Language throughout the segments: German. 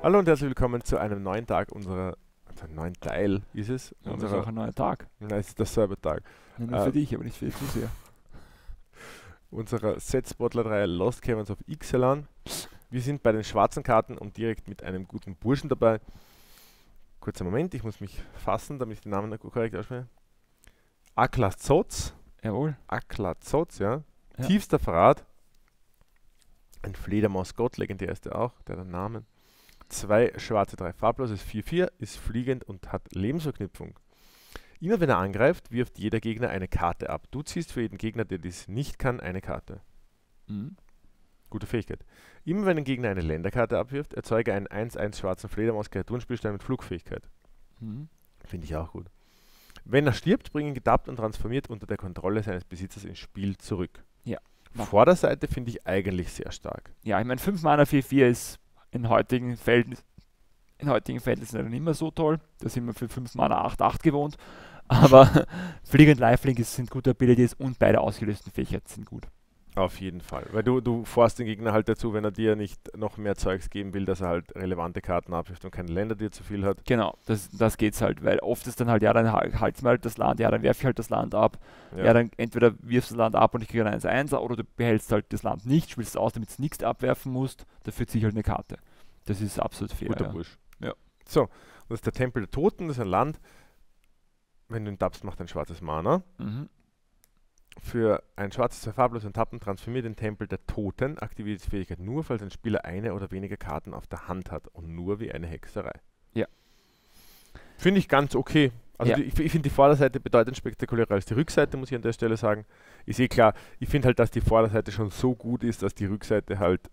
Hallo und herzlich willkommen zu einem neuen Tag neuen Teil ist es. Ja, das ist auch ein neuer Tag. Nein, es ist der Cybertag. Ja, nur für dich, aber nicht für die Zuseher. Unserer Set-Sportler-Reihe Lost Caverns of Ixalan. Wir sind bei den schwarzen Karten und direkt mit einem guten Burschen dabei. Kurzer Moment, ich muss mich fassen, damit ich den Namen korrekt ausspreche. Aklazoz. Jawohl. Aklazoz, ja. Ja. Tiefster Verrat. Ein Fledermaus-Gott, legendär ist der auch, der hat einen Namen. 2 schwarze, 3 farblos, ist 4/4, ist fliegend und hat Lebensverknüpfung. Immer wenn er angreift, wirft jeder Gegner eine Karte ab. Du ziehst für jeden Gegner, der dies nicht kann, eine Karte. Mhm. Gute Fähigkeit. Immer wenn ein Gegner eine Länderkarte abwirft, erzeuge einen 1/1 schwarzen Fledermaus-Kreaturenspielstein mit Flugfähigkeit. Mhm. Finde ich auch gut. Wenn er stirbt, bring ihn gedappt und transformiert unter der Kontrolle seines Besitzers ins Spiel zurück. Ja. Vorderseite finde ich eigentlich sehr stark. Ja, ich meine 5 Mana 4/4 ist in heutigen Verhältnissen dann nicht mehr so toll. Da sind wir für 5 Mana 8/8 gewohnt. Aber Fliegend Lifelink sind gute Abilities und beide ausgelösten Fähigkeiten sind gut. Auf jeden Fall. Weil du forst den Gegner halt dazu, wenn er dir nicht noch mehr Zeugs geben will, dass er halt relevante Karten abwirft und keine Länder, die er zu viel hat. Genau, das geht's halt, weil oft ist dann halt, ja, dann halt's mal halt das Land, ja, dann werfe ich halt das Land ab. Ja, dann entweder wirfst du das Land ab und ich kriege ein 1/1er oder du behältst halt das Land nicht, spielst es aus, damit du nichts abwerfen musst, dafür ziehe ich halt eine Karte. Das ist absolut fair. Guter Ja. Bursch. Ja. So, das ist der Tempel der Toten, das ist ein Land. Wenn du ihn tappst, macht ein schwarzes Mana. Mhm. Für ein schwarzes, 2 farblos und tappen transformiert den Tempel der Toten, aktiviert die Fähigkeit nur, falls ein Spieler eine oder weniger Karten auf der Hand hat und nur wie eine Hexerei. Ja. Finde ich ganz okay. Also Ja. ich finde die Vorderseite bedeutend spektakulärer als die Rückseite, muss ich an der Stelle sagen. Ist eh klar, ich finde halt, dass die Vorderseite schon so gut ist, dass die Rückseite halt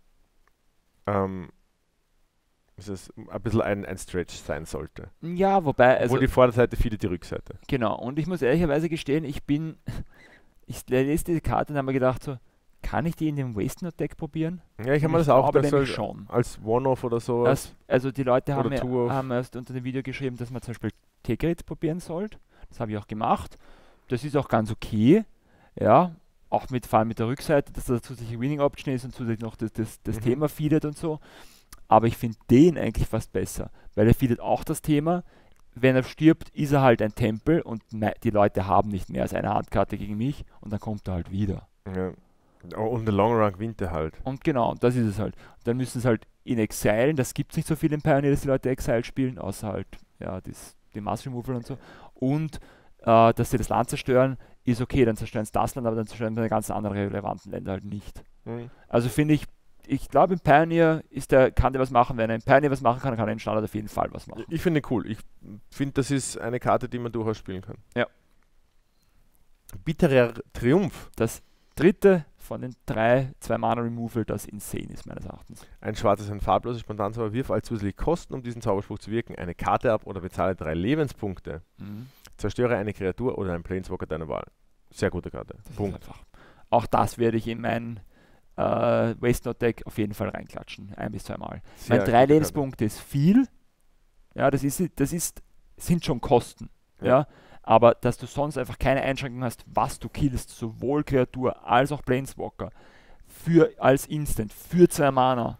ist es ein bisschen ein Stretch sein sollte. Ja, wobei, also Obwohl die Vorderseite feedet die Rückseite. genau, und ich muss ehrlicherweise gestehen, ich lese diese Karte und habe mir gedacht so, kann ich die in dem Waste Note Deck probieren? Ja, ich habe mir Ich das auch glaube das nämlich soll schon. als One-Off oder so. Also die Leute Oder haben, Two-Off. haben erst unter dem Video geschrieben, dass man zum Beispiel Tegrit probieren sollte. Das habe ich auch gemacht. Das ist auch ganz okay. Ja, auch vor allem mit der Rückseite, dass da zusätzliche Winning Option ist und zusätzlich noch das Thema feedet und so. Aber ich finde den eigentlich fast besser, weil er feedet auch das Thema. Wenn er stirbt, ist er halt ein Tempel und die Leute haben nicht mehr als eine Handkarte gegen mich und dann kommt er halt wieder. Ja. Und in der Long Run gewinnt er halt. Und genau, das ist es halt. Dann müssen sie halt ihn exilen, das gibt es nicht so viel im Pioneer, dass die Leute Exile spielen, außer halt ja, die Mass Removal und so. Und dass sie das Land zerstören, ist okay, dann zerstören sie das Land, aber dann zerstören sie die ganzen anderen relevanten Länder halt nicht. Mhm. Also finde ich glaube im Pioneer kann der was machen, wenn er im Pioneer was machen kann, kann er im Standard auf jeden Fall was machen. Ich finde ihn cool. Ich finde, das ist eine Karte, die man durchaus spielen kann. Ja. Bitterer Triumph. Das dritte von den 2 Mana Removal, das insane ist meines Erachtens. Ein schwarzes, ein farbloses Spontanzauber. Wirf als zusätzliche Kosten, um diesen Zauberspruch zu wirken, eine Karte ab oder bezahle 3 Lebenspunkte. Mhm. Zerstöre eine Kreatur oder einen Planeswalker deiner Wahl. Sehr gute Karte. Das Punkt. ist einfach. Auch das werde ich in mein Waste Note Deck auf jeden Fall reinklatschen. 1 bis 2 Mal. Sehr Weil 3 gute Lebenspunkte ist viel. Ja, sind schon Kosten. Ja. Ja. Aber dass du sonst einfach keine Einschränkungen hast, was du killst, sowohl Kreatur als auch Planeswalker, als Instant, für 2 Mana.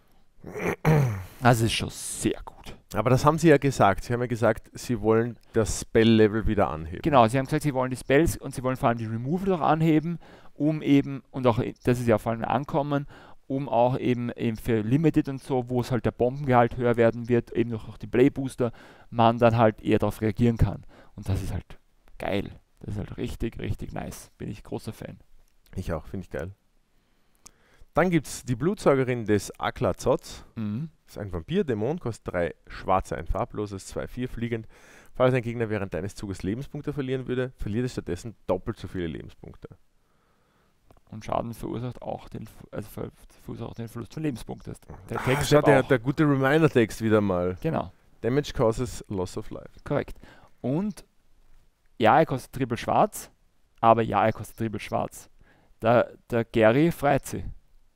Das ist schon sehr gut. Aber das haben sie ja gesagt. Sie haben ja gesagt, sie wollen das Spell-Level wieder anheben. Genau, sie haben gesagt, sie wollen die Spells und sie wollen vor allem die Removal auch anheben, um eben, und auch, das ist ja vor allem Ankommen, um auch eben für Limited und so, wo es halt der Bombengehalt höher werden wird, eben noch die Play-Booster, man dann halt eher darauf reagieren kann. Und das ist halt geil. Das ist halt richtig, richtig nice. Bin ich großer Fan. Ich auch, finde ich geil. Dann gibt es die Blutsaugerin des Aklazoz. Mhm. Das ist ein Vampir-Dämon, kostet 3 schwarze, ein farbloses, 2/4 fliegend. Falls ein Gegner während deines Zuges Lebenspunkte verlieren würde, verliert er stattdessen doppelt so viele Lebenspunkte. Und Schaden verursacht auch den Verlust von Lebenspunkten. Der Ah, Text schau, aber auch. der gute Reminder-Text wieder mal. Genau, Damage causes loss of life. korrekt. Und ja, er kostet Triple schwarz, aber ja, er kostet Triple schwarz. Der Gary freut sich.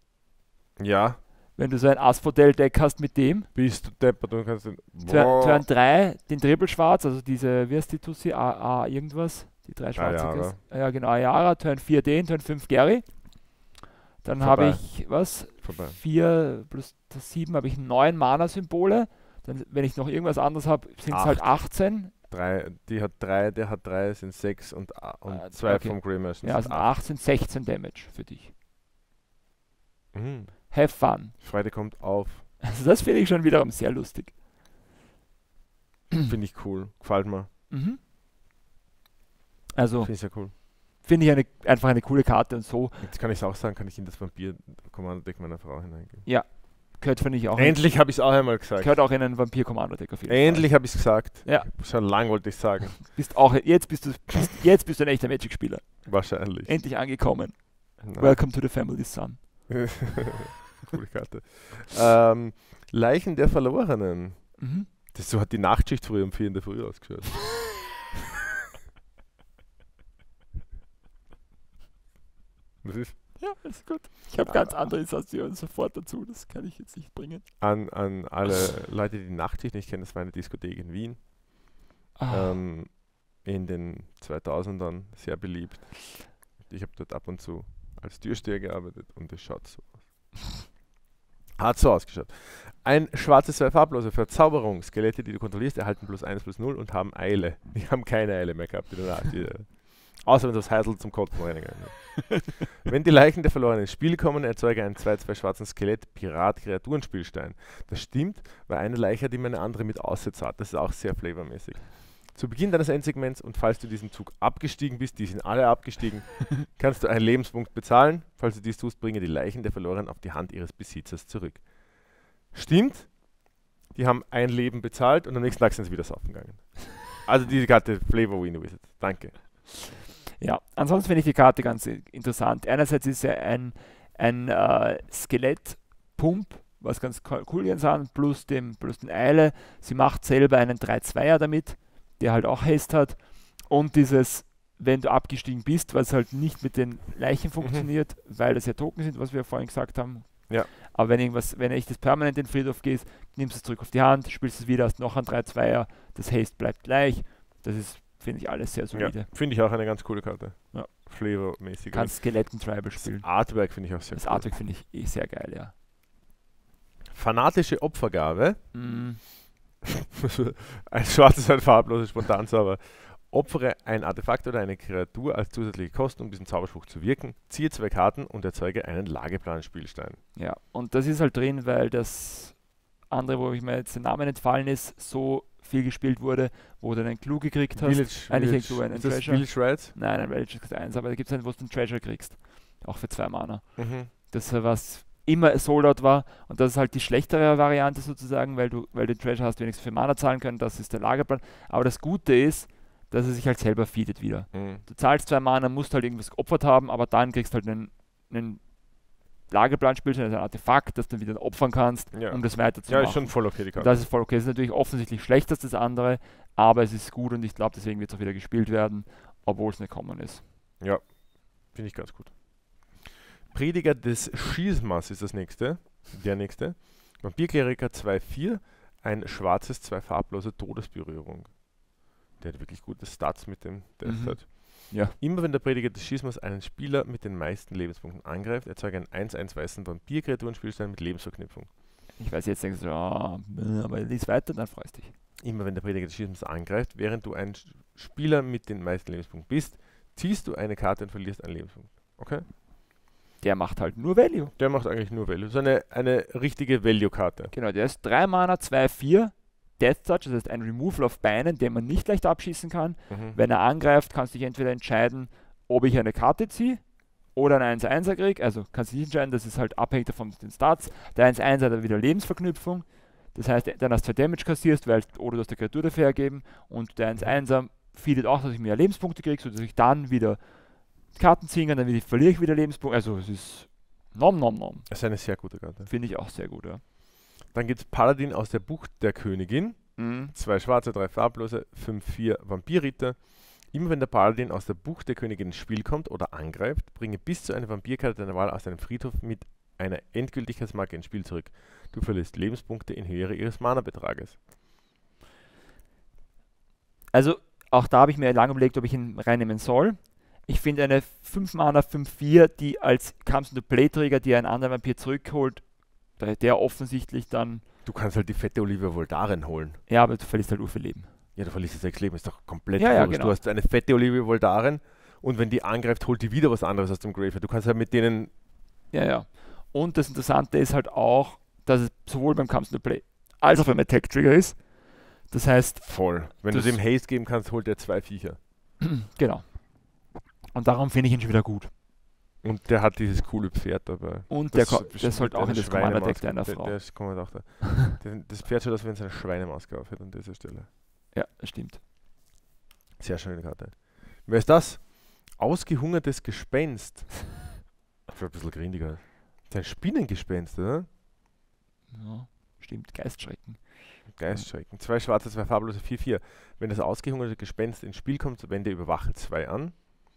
Ja, Wenn du so ein Asphodel-Deck hast mit dem, bist du deppert und kannst den... Turn 3, den Triple schwarz, also diese, wie heißt die Tussi? A irgendwas? Die 3 schwarze. Ayara. Ja, genau, Ayara, Turn 4 den, Turn 5 Gary. Dann habe Vorbei. ich, was? Vorbei. 4 plus 7 habe ich 9 Mana-Symbole. Dann, wenn ich noch irgendwas anderes habe, sind es halt 8. 18. Die hat 3, der hat 3, sind 6 und 2 okay. vom Grimace sind Ja, sind 18, 16 Damage für dich. Mhm. Have fun. Freude kommt auf. Also das finde ich schon wiederum sehr lustig. Finde ich cool. Gefällt mir. Mhm. Also Finde ich sehr cool. finde ich einfach eine coole Karte und so. Jetzt kann ich es auch sagen, kann ich in das Vampir-Kommando-Deck meiner Frau hineingehen. Gehört, finde ich, auch Endlich habe ich es auch einmal gesagt. gehört auch in ein Vampir-Kommando-Deck auf jeden Endlich habe ich es gesagt. Ja. Schon lang wollte ich sagen. Fall. Jetzt bist du ein echter Magic-Spieler. Wahrscheinlich. Endlich angekommen. Nein. Welcome to the family, son. Coole Karte. Leichen der Verlorenen. Mhm. So hat die Nachtschicht früher um 4 in der Früh ausgeschaut. Was ist? Ja, ist gut. Ich habe ganz andere Assoziationen sofort dazu. Das kann ich jetzt nicht bringen. An alle Leute, die die Nachtschicht nicht kennen, das war eine Diskothek in Wien. Ah, In den 2000ern sehr beliebt. Ich habe dort ab und zu als Türsteher gearbeitet und es schaut so aus. Hat so ausgeschaut. Ein schwarzes 2 farblose Verzauberung. Skelette, die du kontrollierst, erhalten +1/+0 und haben Eile. Die haben keine Eile mehr gehabt in der Nacht. Außer wenn das Heisel zum Kotzen reingegangen ist. Wenn die Leichen der Verlorenen ins Spiel kommen, erzeuge einen 2/2 schwarzen Skelett-Pirat-Kreaturenspielstein. Das stimmt, weil eine Leiche hat immer eine andere mit Aussetzer hat. Das ist auch sehr flavormäßig. Zu Beginn deines Endsegments und falls du diesen Zug abgestiegen bist, die sind alle abgestiegen, kannst du einen Lebenspunkt bezahlen. Falls du dies tust, bringe die Leichen der Verlorenen auf die Hand ihres Besitzers zurück. Stimmt, die haben ein Leben bezahlt und am nächsten Tag sind sie wieder saufen gegangen. Also diese Karte Flavor Win Wizard. Danke. ja, ansonsten finde ich die Karte ganz interessant. Einerseits ist ja ein Skelett-Pump, was ganz cool ist an, plus den Eile. Sie macht selber einen 3/2er damit, der halt auch Haste hat. Und dieses, wenn du abgestiegen bist, was halt nicht mit den Leichen funktioniert, weil das ja Token sind, was wir vorhin gesagt haben. Ja. Aber wenn echt das permanent in den Friedhof gehst, nimmst du es zurück auf die Hand, spielst es wieder, hast noch ein 3/2er, das Haste bleibt gleich. Das ist, finde ich, alles sehr solide. Ja, finde ich auch eine ganz coole Karte. Ja. Flavormäßig. Kannst Skeletten-Tribal Das spielen. Artwork finde ich auch sehr Das cool. Artwork finde ich sehr geil, ja. Fanatische Opfergabe. Mm. Ein schwarzes, ein farbloses Spontanzauber. Opfere ein Artefakt oder eine Kreatur als zusätzliche Kosten, um diesen Zauberspruch zu wirken. Ziehe 2 Karten und erzeuge einen Lageplan-Spielstein. Ja, und das ist halt drin, weil das andere, wo ich mir jetzt der Name entfallen ist, so viel gespielt wurde, wo du einen Clou gekriegt hast. Eigentlich du einen ist das Treasure. Village Rides? Nein, ein Village ist 1, aber da gibt es einen, wo du einen Treasure kriegst. Auch für 2 Mana. Mhm. Das was immer Sold-Out war und das ist halt die schlechtere Variante sozusagen, weil du den Treasure hast wenigstens für Mana zahlen können, das ist der Lagerplan. Aber das Gute ist, dass er sich halt selber feedet wieder. Mhm. Du zahlst 2 Mana, musst halt irgendwas geopfert haben, aber dann kriegst halt einen Lagerplan-Spielstein, also ein Artefakt, das du dann wieder opfern kannst, Ja. um das weiterzumachen. Ja, ist schon voll okay, die Und Karte. das ist voll okay. Es ist natürlich offensichtlich schlechter als das andere, aber es ist gut und ich glaube, deswegen wird es auch wieder gespielt werden, obwohl es nicht common ist. Ja, finde ich ganz gut. Prediger des Schismas ist das nächste. Der nächste. Vampirkleriker 2/4, ein schwarzes, 2 farblose Todesberührung. Der hat wirklich gute Stats mit dem Death Touch. Ja. Immer wenn der Prediger des Schismas einen Spieler mit den meisten Lebenspunkten angreift, erzeuge einen 1/1 weißen Vampirkreaturenspielstein mit Lebensverknüpfung. Ich weiß, jetzt denkst du, aber lies weiter, dann freust du dich. Immer wenn der Prediger des Schismas angreift, während du ein Spieler mit den meisten Lebenspunkten bist, ziehst du eine Karte und verlierst einen Lebenspunkt. Okay? Der macht halt nur Value. Der macht eigentlich nur Value. So eine richtige Value-Karte. Genau, der ist 3 Mana, 2/4, Death Touch, das heißt ein Removal auf Beinen, den man nicht leicht abschießen kann. Mhm. Wenn er angreift, kannst du dich entweder entscheiden, ob ich eine Karte ziehe oder einen 1/1er kriege. Also kannst du dich entscheiden, das ist halt abhängig davon den Stats. Der 1/1er hat dann wieder Lebensverknüpfung. Das heißt, dann hast du 2 Damage kassierst, oder du hast der Kreatur dafür hergeben. Und der 1/1er feedet auch, dass ich mehr Lebenspunkte kriege, sodass ich dann wieder Karten ziehen kann, dann verliere ich wieder Lebenspunkte. Also es ist nom. Das ist eine sehr gute Karte. Finde ich auch sehr gut, ja. Dann gibt es Paladin aus der Bucht der Königin. Mhm. 2 schwarze, 3 farblose, 5/4 Vampirritter. Immer wenn der Paladin aus der Bucht der Königin ins Spiel kommt oder angreift, bringe bis zu einer Vampirkarte deiner Wahl aus deinem Friedhof mit einer Endgültigkeitsmarke ins Spiel zurück. Du verlierst Lebenspunkte in Höhe ihres Mana-Betrages. Also auch da habe ich mir lange überlegt, ob ich ihn reinnehmen soll. Ich finde eine 5 Mana 5/4, die als Comes-into-Play-Träger, die einen anderen Vampir zurückholt, der offensichtlich dann Du kannst halt die fette Olivia Voldaren holen. Ja, aber du verlierst halt viel Leben. Ja, du verlierst 6 Leben, ist doch komplett Ja, ja, wurscht. genau. Du hast eine fette Olivia Voldaren und wenn die angreift, holt die wieder was anderes aus dem Graveyard. Du kannst halt mit denen... Ja, ja. Und das Interessante ist halt auch, dass es sowohl beim Comes to Play als auch beim Attack Trigger ist. Das heißt, Voll. Wenn du das- dem Haste geben kannst, holt er 2 Viecher. genau. Und darum finde ich ihn schon wieder gut. Und der hat dieses coole Pferd dabei. Und Das der sollte auch in das Commander-Deck deiner Frau. Der ist Commander auch da. Das Pferd schaut aus, wenn es eine Schweinemaske aufhört an dieser Stelle. Ja, das stimmt. Sehr schöne Karte. Wer ist das? Ausgehungertes Gespenst. Das war ein bisschen grindiger. Das ist ein Spinnengespenst, oder? Ja, stimmt. Geistschrecken. Geistschrecken. 2 schwarze, 2 farblose, 4/4. Wenn das ausgehungerte Gespenst ins Spiel kommt, wende Überwache 2 an.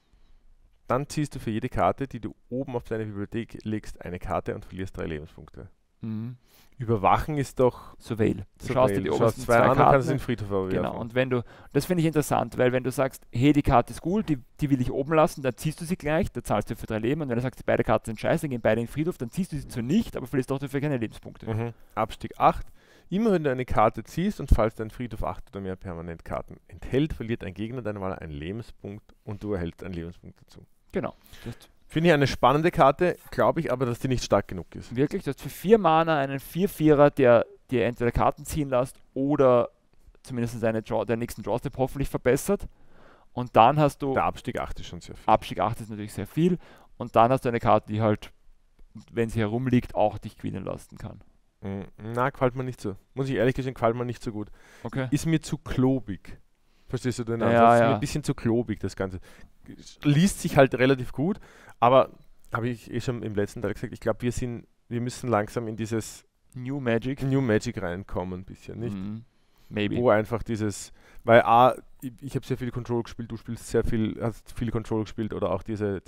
Dann ziehst du für jede Karte, die du oben auf deine Bibliothek legst, eine Karte und verlierst 3 Lebenspunkte. Mhm. Überwachen ist doch... Surveil. Du so schaust geil. dir die Du obersten schaust 2 zwei an und kannst es Karten. in den Friedhof werfen. Genau, und wenn du, das finde ich interessant, weil wenn du sagst, hey, die Karte ist gut, die will ich oben lassen, dann ziehst du sie gleich, da zahlst du für 3 Leben, und wenn du sagst, die beiden Karten sind scheiße, gehen beide in den Friedhof, dann ziehst du sie zwar nicht, aber verlierst auch dafür keine Lebenspunkte. Mhm. Abstieg 8. Immer wenn du eine Karte ziehst und falls dein Friedhof 8 oder mehr Permanentkarten enthält, verliert ein Gegner deiner Wahl einen Lebenspunkt und du erhältst einen Lebenspunkt dazu. Genau. Das Finde ich eine spannende Karte, glaube ich aber, dass die nicht stark genug ist. wirklich, du hast für 4 Mana einen 4/4er, der dir entweder Karten ziehen lässt oder zumindest der nächsten Draw-Step hoffentlich verbessert. Und dann hast du, Der Abstieg 8 ist schon sehr viel. Abstieg 8 ist natürlich sehr viel, und dann hast du eine Karte, die halt, wenn sie herumliegt, auch dich gewinnen lassen kann. Na, gefällt mir nicht so. Muss ich ehrlich gestehen, gefällt mir nicht so gut. Okay. Ist mir zu klobig. Verstehst du den Ja, Ansatz? Ist mir ja. ein bisschen zu klobig, das Ganze. Liest sich halt relativ gut, aber habe ich schon im letzten Teil gesagt, ich glaube, wir müssen langsam in dieses New Magic. New Magic reinkommen, ein bisschen, nicht? Mhm. Maybe. Wo einfach dieses, weil ich habe sehr viel Control gespielt, du spielst sehr viel, hast viel Control gespielt oder auch diese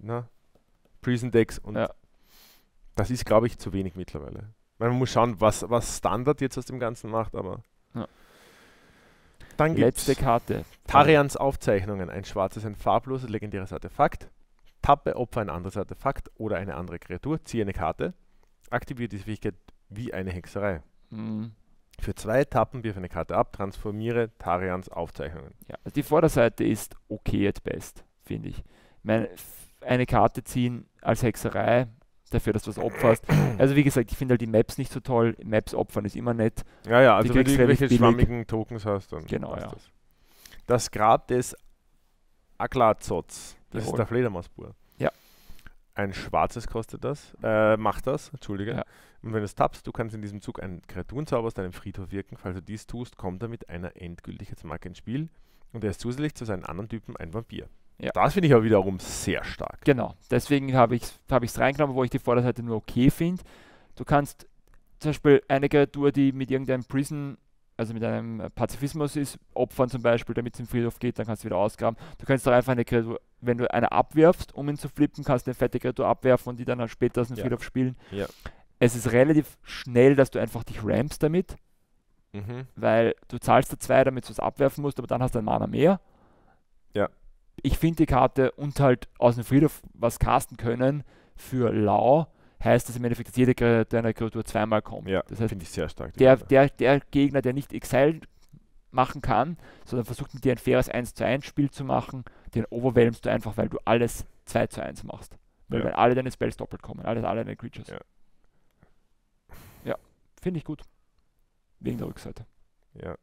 Prison Decks und Ja. das ist, glaube ich, zu wenig mittlerweile. Weil man muss schauen, was Standard jetzt aus dem Ganzen macht, aber Ja. dann gibt Letzte es Karte. Tarians Aufzeichnungen, ein schwarzes, ein farbloses, legendäres Artefakt. Tappe, Opfer ein anderes Artefakt oder eine andere Kreatur, ziehe eine Karte, aktiviere diese Fähigkeit wie eine Hexerei. Mhm. Für 2 Tappen wirf eine Karte ab, transformiere Tarians Aufzeichnungen. Ja, also die Vorderseite ist okay at best, finde ich. Eine Karte ziehen als Hexerei, dafür, dass du was opferst. Also wie gesagt, ich finde halt die Maps nicht so toll. Maps opfern ist immer nett. Ja, also Die wenn du kriegst du relativ irgendwelche billig. schwammigen Tokens hast, dann Genau, passt ja. das. Das Grab des Aglazots, das ist Jawohl. der Fledermausbur. Ja. Ein schwarzes kostet das, macht das, entschuldige. Ja. Und wenn du es tappst, du kannst in diesem Zug einen Kreaturenzauber aus deinem Friedhof wirken. Falls du dies tust, kommt er mit einer Endgültigkeitsmarke ins Spiel und er ist zusätzlich zu seinen anderen Typen ein Vampir. Ja. Das finde ich aber wiederum sehr stark. Genau, deswegen habe ich es reingenommen, wo ich die Vorderseite nur okay finde. Du kannst zum Beispiel eine Kreatur, die mit irgendeinem Prison, also mit einem Pazifismus ist, opfern zum Beispiel, damit es im Friedhof geht, dann kannst du wieder ausgraben. Du kannst doch einfach eine Kreatur, wenn du eine abwirfst, um ihn zu flippen, kannst du eine fette Kreatur abwerfen und die dann halt später aus dem Ja. Friedhof spielen. Ja. Es ist relativ schnell, dass du einfach dich rampst damit, Mhm. weil du zahlst da 2, damit du es abwerfen musst, aber dann hast du einen Mana mehr. Ja. Ich finde die Karte und halt aus dem Friedhof was casten können für Lau, heißt das im Endeffekt, dass jede deiner Kreatur 2-mal kommt. Ja, Das heißt, finde ich sehr stark. die der, Karte. der Gegner, der nicht Exile machen kann, sondern versucht mit dir ein faires 1:1 Spiel zu machen, den overwhelmst du einfach, weil du alles 2:1 machst. Weil Ja. wenn alle deine Spells doppelt kommen, alle deine Creatures. Ja. Ja, finde ich gut. Wegen der Rückseite. Ja.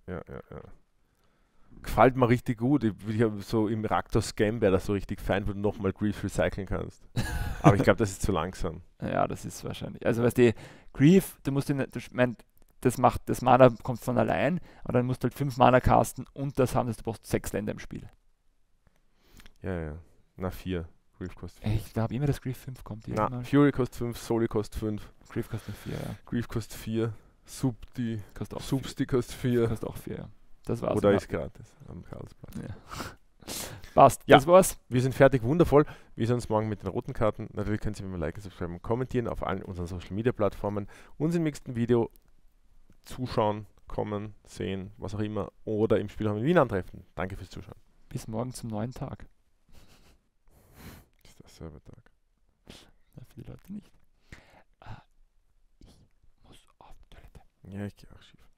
Gefällt mir richtig gut. Ich hab so im Raktor-Scam wäre das so richtig fein, wo du nochmal Grief recyceln kannst. Aber ich glaube, das ist zu langsam. Ja, das ist wahrscheinlich. Also, weißt du, Grief, du musst das Mana kommt von allein, und dann musst du halt 5 Mana casten und das haben, dass du brauchst 6 Länder im Spiel. Ja. Na, 4. Grief kostet 4. Ich glaube immer, dass Grief 5 kommt. Na, Mal. Fury kostet 5, Soli kostet 5, Grief kostet 4, ja. Grief kostet 4, Substi Kostet auch 4. Substi kostet 4. Kostet auch 4, ja. Das war's. Oder ja. ist gratis am Karlsplatz. Ja. Passt, Ja. das war's. Wir sind fertig, wundervoll. Wir sehen uns morgen mit den roten Karten. Natürlich können Sie mir liken, subscriben und kommentieren auf allen unseren Social Media Plattformen. Uns im nächsten Video zuschauen, kommen, sehen, was auch immer. Oder im Spielraum in Wien antreffen. Danke fürs Zuschauen. Bis morgen zum neuen Tag. Das ist der Servertag. Na, für die Leute nicht. Ich muss auf Toilette. Ja, ich gehe auch schief.